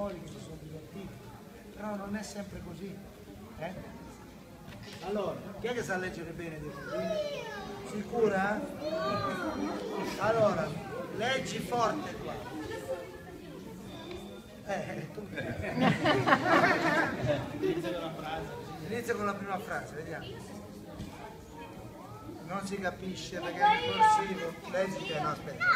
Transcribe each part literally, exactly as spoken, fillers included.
signori che si sono divertiti, però non è sempre così. Eh? Allora, chi è che sa leggere bene dei libri? Sicura? Allora, leggi forte qua. Eh, tu. Inizia con la prima frase, vediamo. Non si capisce perché è in corsivo. Leggi che no, aspetta.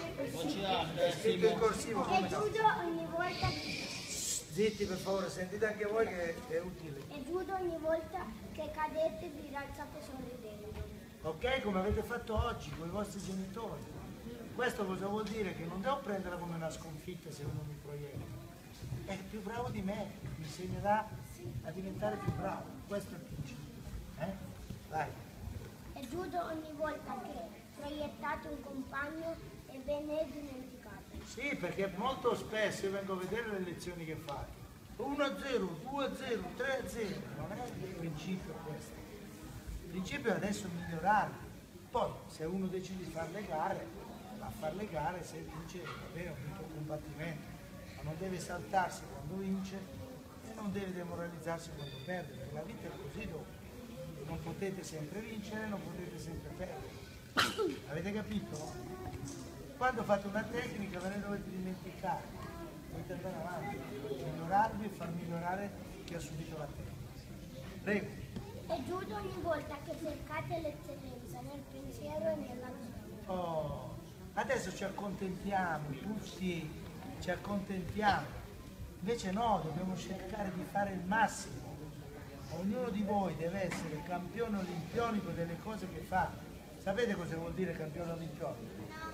È scritto in corsivo come no? Ogni volta Zitti per favore, sentite anche voi che è utile. e giudo ogni volta che cadete vi rialzate sorridendo. Ok, come avete fatto oggi con i vostri genitori. Questo cosa vuol dire? Che non devo prenderla come una sconfitta se uno mi proietta. È più bravo di me, mi insegnerà a diventare più bravo. Questo è il principio. Eh? Vai. E giudo ogni volta che proiettate un compagno e ve ne dimenticate. Sì, perché molto spesso io vengo a vedere le lezioni che fate. uno a zero, due a zero, tre a zero. Non è il principio questo. Il principio è adesso migliorare. Poi, se uno decide di fare le gare, va a fare le gare, se vince, va bene, ho vinto il combattimento. Ma non deve saltarsi quando vince e non deve demoralizzarsi quando perde, perché la vita è così dopo. Non potete sempre vincere, non potete sempre perdere. Avete capito? Quando fate una tecnica ve ne dovete dimenticare, dovete andare avanti, migliorarvi e far migliorare chi ha subito la tecnica. Prego. E giudo ogni volta che cercate l'eccellenza nel pensiero e nella visione. Oh, adesso ci accontentiamo, tutti ci accontentiamo. Invece no, dobbiamo cercare di fare il massimo. Ognuno di voi deve essere campione olimpionico delle cose che fa. Sapete cosa vuol dire campione olimpionico?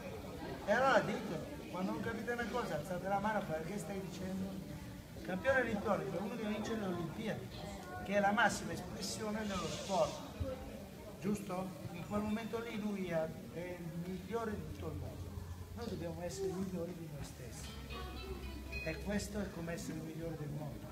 E allora ditelo, quando non capite una cosa alzate la mano perché stai dicendo? Campione olimpionico è uno che vince le Olimpiadi, che è la massima espressione dello sport, giusto? In quel momento lì lui è il migliore di tutto il mondo. Noi dobbiamo essere i migliori di noi stessi. E questo è come essere il migliore del mondo.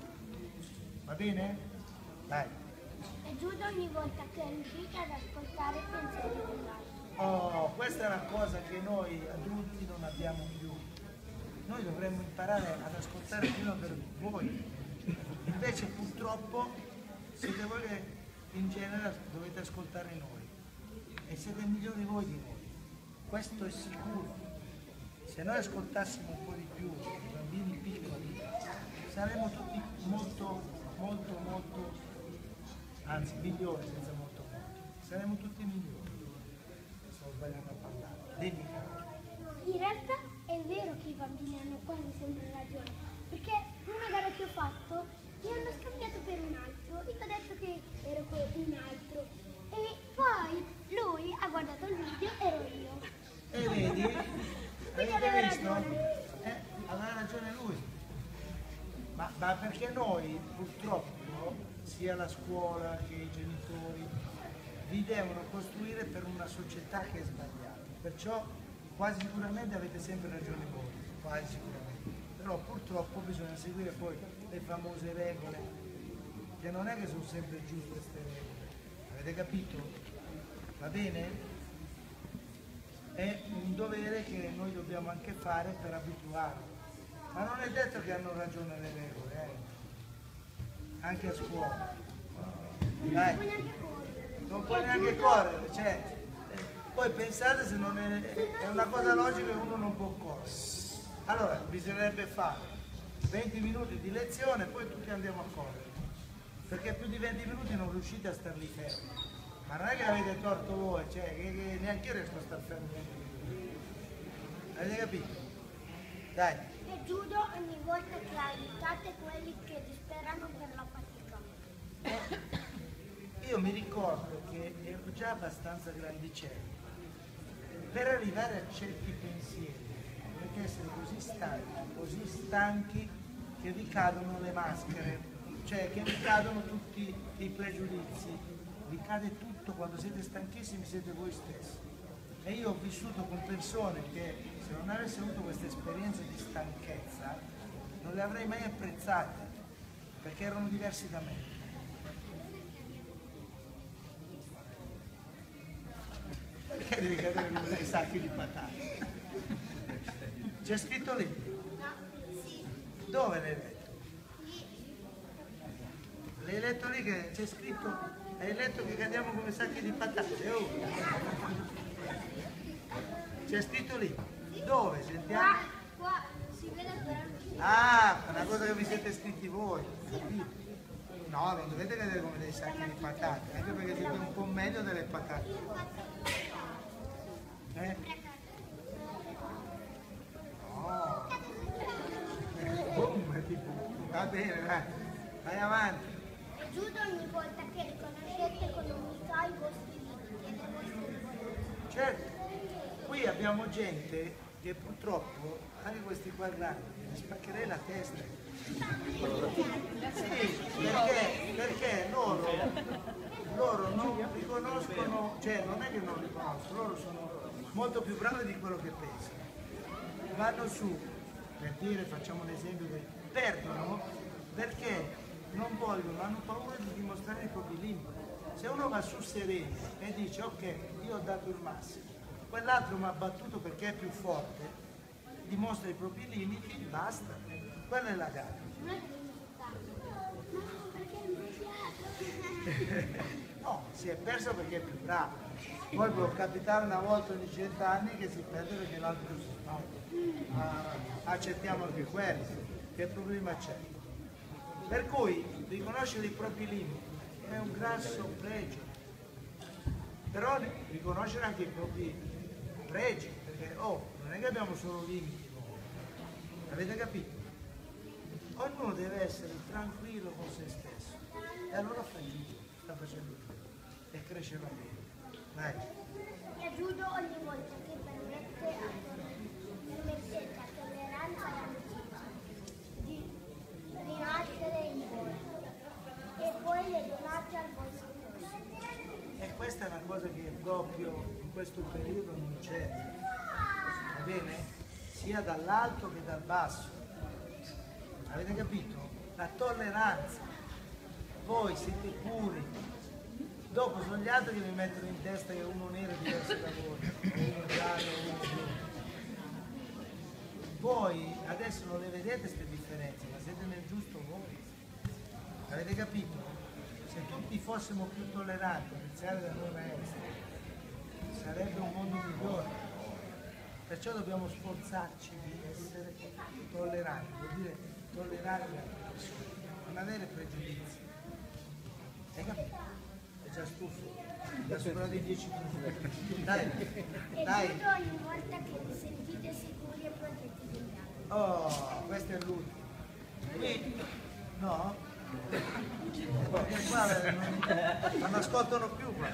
Va bene? Vai. E giudo ogni volta che riuscite ad ascoltare i pensieri dell'altro. Oh, questa è una cosa che noi adulti non abbiamo più. Noi dovremmo imparare ad ascoltare prima per voi. Invece purtroppo siete voi che in genere dovete ascoltare noi. E siete migliori voi di noi. Questo è sicuro. Se noi ascoltassimo un po' di più i bambini piccoli, saremmo tutti molto, molto, molto, anzi migliori senza molto molto. Saremmo tutti migliori. Sbagliando a parlare. Dimmi. In realtà è vero che i bambini hanno quasi sempre ragione, perché una gara che ho fatto mi hanno scambiato per un altro, io ho detto che ero un altro e poi lui ha guardato il video, ero io. E vedi? Quindi Avete aveva visto? ragione. Eh, aveva ragione lui. Ma, ma perché noi purtroppo, sia la scuola che i genitori, vi devono costruire per una società che è sbagliata. Perciò quasi sicuramente avete sempre ragione voi, quasi sicuramente. Però purtroppo bisogna seguire poi le famose regole, che non è che sono sempre giuste queste regole. Avete capito? Va bene? È un dovere che noi dobbiamo anche fare per abituarli. Ma non è detto che hanno ragione le regole, eh? Anche a scuola. Dai. Non puoi neanche correre, cioè, eh, poi pensate se non è, è una cosa logica che uno non può correre. Allora, bisognerebbe fare venti minuti di lezione e poi tutti andiamo a correre, perché più di venti minuti non riuscite a star lì fermi. Ma non è che avete torto voi, cioè, che, che neanche io riesco a star fermo venti minuti. Avete capito? Dai. E giudo ogni volta che aiutate quelli che disperano per la fatica. Io mi ricordo che ero già abbastanza grandicello. Per arrivare a certi pensieri dovete essere così stanchi, così stanchi che vi cadono le maschere, cioè che vi cadono tutti i pregiudizi, vi cade tutto, quando siete stanchissimi siete voi stessi. E io ho vissuto con persone che se non avessi avuto questa esperienza di stanchezza non le avrei mai apprezzate, perché erano diversi da me. Perché devi cadere come dei sacchi di patate? C'è scritto lì? No, sì. Dove l'hai letto? L'hai letto lì che c'è scritto, hai letto che cadiamo come sacchi di patate, oh. C'è scritto lì. Dove? Sentiamo. Qua, qua si vede ancora. Ah, è una cosa che vi siete scritti voi. Capito? No, non dovete vedere come dei sacchi di patate, anche perché siete un po' meglio delle patate. Eh? No. Boom, tipo. Va bene, vai. Vai avanti. E giudo ogni volta che riconoscete con umiltà i vostri limiti e le vostre debolezze. Certo, qui abbiamo gente che purtroppo, anche questi qua grandi, gli spaccherei la testa. Sì, perché, perché loro, loro non riconoscono, cioè non è che non riconoscono, loro sono molto più bravi di quello che pensano. Vanno su, per dire, facciamo un esempio, che perdono perché non vogliono, hanno paura di dimostrare i propri limiti. Se uno va su sereno e dice ok, io ho dato il massimo, quell'altro mi ha battuto perché è più forte, dimostra i propri limiti, basta. Quella è la gara. Non è che devi insultarlo. No, perché è invecchiato. No, si è perso perché è più bravo. Poi può capitare una volta ogni cent'anni che si perde perché l'altro si fa. Ma accettiamo anche quello. Che problema c'è? Per cui riconoscere i propri limiti è un grasso pregio. Però riconoscere anche i propri pregi, perché oh, non è che abbiamo solo limiti noi. Avete capito? Ognuno deve essere tranquillo con se stesso e allora fa giusto, sta facendo bene e crescerà bene. Dai. E giudo ogni volta che permette a, permettete a tolleranza e amicizia di rinascere in voi e poi le donate al vostro posto. E questa è una cosa che proprio in questo periodo non c'è, va bene? Sia dall'alto che dal basso. Avete capito? La tolleranza. Voi siete puri. Dopo sono gli altri che vi mettono in testa che uno nero è diverso da voi, uno giallo, uno blu. Voi adesso non le vedete queste differenze, ma siete nel giusto voi. Avete capito? Se tutti fossimo più tolleranti, a iniziare da noi maestri, sarebbe un mondo migliore. Perciò dobbiamo sforzarci di essere tolleranti, vuol dire tollerare le altre persone, non avere pregiudizi. Hai capito? È già stufo, da sopra dei dieci minuti. Dai, E dai. giudo ogni volta che vi sentite sicuri e protetti degli altri. Oh, questo è l'ultimo. Qui, no? Perché qua eh, non, non ascoltano più qua.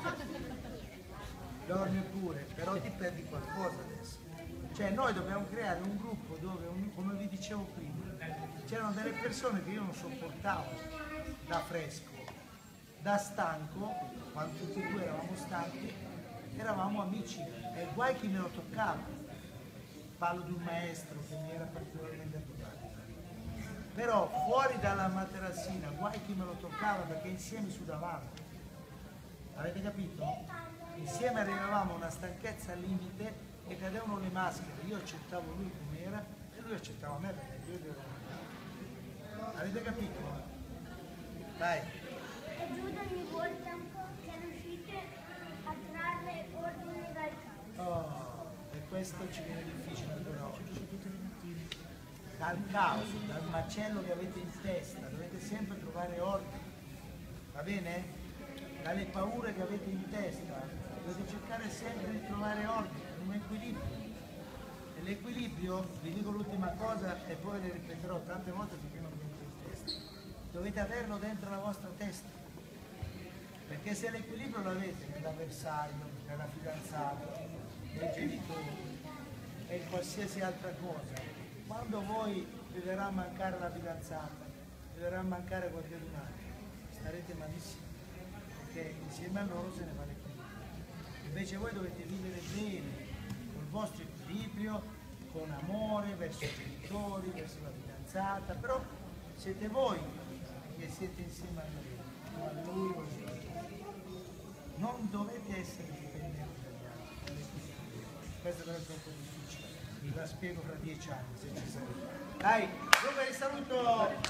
Dormi pure, però ti perdi qualcosa adesso. Cioè noi dobbiamo creare un gruppo dove, un- come vi dicevo prima, c'erano delle persone che io non sopportavo da fresco, da stanco, quando tutti e due eravamo stanchi, eravamo amici e guai chi me lo toccava. Parlo di un maestro che mi era particolarmente antipatico. Però fuori dalla materassina, guai chi me lo toccava perché insieme sudavamo. Avete capito? Insieme arrivavamo a una stanchezza al limite e cadevano le maschere. Io accettavo lui come era e lui accettava me perché io ero. Avete capito? Dai. E giudo ogni volta che riuscite a trarre ordine dal caos. Oh, e questo ci viene difficile ancora oggi. Dal caos, dal macello che avete in testa, dovete sempre trovare ordine. Va bene? Dalle paure che avete in testa, dovete cercare sempre di trovare ordine, un equilibrio. E l'equilibrio, vi dico l'ultima cosa e poi le ripeterò tante volte perché non mi entra in testa. Dovete averlo dentro la vostra testa. Perché se l'equilibrio lo avete nell'avversario, nella fidanzata, nei genitori e in qualsiasi altra cosa, quando voi vi verrà a mancare la fidanzata, vi verrà a mancare qualcun altro, starete malissimo, perché insieme a loro se ne va l'equilibrio. Invece voi dovete vivere bene, col vostro equilibrio, con amore verso i genitori, verso la fidanzata, però siete voi che siete insieme a lui, o a lui o a lui. Non dovete essere dipendenti dagli altri. Questo deve essere un po' difficile. Vi la spiego fra dieci anni se ci sarete. Dai, numeri saluto!